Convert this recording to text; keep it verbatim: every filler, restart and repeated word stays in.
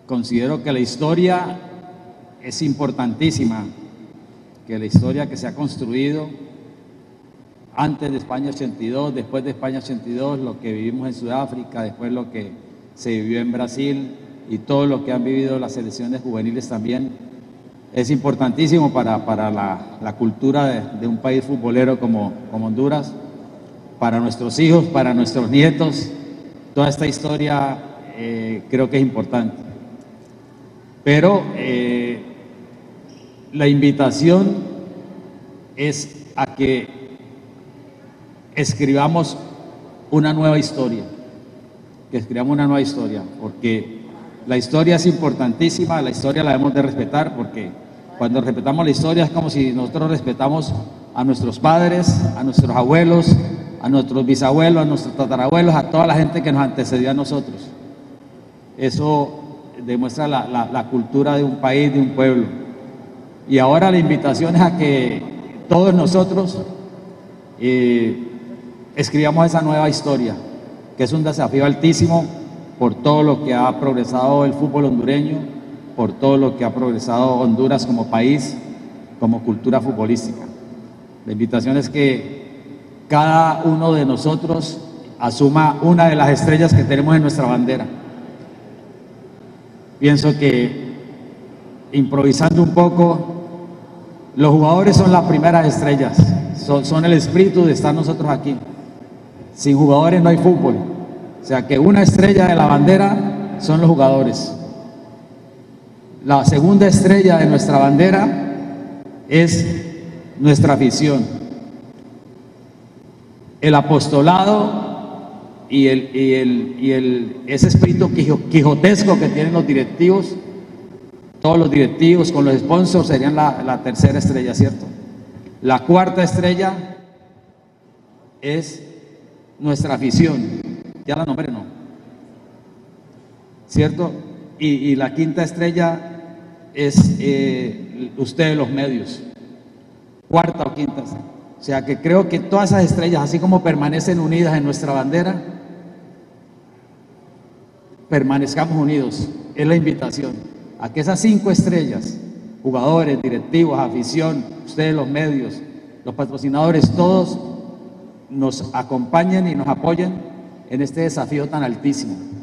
considero que la historia es importantísima, que la historia que se ha construido antes de España ochenta y dos, después de España ochenta y dos, lo que vivimos en Sudáfrica, después lo que se vivió en Brasil y todo lo que han vivido las selecciones juveniles también, es importantísimo para, para la, la cultura de, de un país futbolero como, como Honduras, para nuestros hijos, para nuestros nietos. Toda esta historia eh, creo que es importante. Pero eh, la invitación es a que escribamos una nueva historia, que escribamos una nueva historia, porque la historia es importantísima, la historia la debemos de respetar, porque cuando respetamos la historia es como si nosotros respetamos a nuestros padres, a nuestros abuelos, a nuestros bisabuelos, a nuestros tatarabuelos, a toda la gente que nos antecedió a nosotros. Eso demuestra la, la, la cultura de un país, de un pueblo. Y ahora la invitación es a que todos nosotros eh, escribamos esa nueva historia, que es un desafío altísimo por todo lo que ha progresado el fútbol hondureño, por todo lo que ha progresado Honduras como país, como cultura futbolística. La invitación es que cada uno de nosotros asuma una de las estrellas que tenemos en nuestra bandera. Pienso que, improvisando un poco, los jugadores son las primeras estrellas, son, son el espíritu de estar nosotros aquí. Sin jugadores no hay fútbol. O sea que una estrella de la bandera son los jugadores. La segunda estrella de nuestra bandera es nuestra afición. El apostolado y, el, y, el, y el, ese espíritu quijotesco que tienen los directivos, todos los directivos con los sponsors serían la, la tercera estrella, ¿cierto? La cuarta estrella es nuestra afición, ya la nombré, ¿no? ¿Cierto? Y, y la quinta estrella es eh, ustedes los medios, cuarta o quinta. O sea que creo que todas esas estrellas, así como permanecen unidas en nuestra bandera, permanezcamos unidos. Es la invitación a que esas cinco estrellas, jugadores, directivos, afición, ustedes los medios, los patrocinadores, todos nos acompañen y nos apoyen en este desafío tan altísimo.